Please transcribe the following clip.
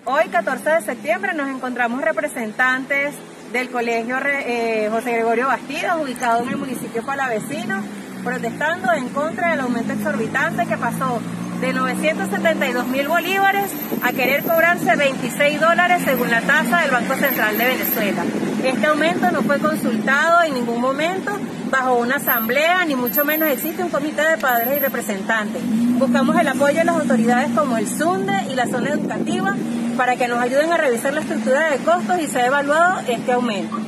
Hoy, 14 de septiembre, nos encontramos representantes del Colegio José Gregorio Bastidas, ubicado en el municipio palavecino, protestando en contra del aumento exorbitante que pasó de 972.000 bolívares a querer cobrarse $26 según la tasa del Banco Central de Venezuela. Este aumento no fue consultado en ningún momento bajo una asamblea, ni mucho menos existe un comité de padres y representantes. Buscamos el apoyo de las autoridades como el SUNDE y la zona educativa para que nos ayuden a revisar la estructura de costos y sea evaluado este aumento.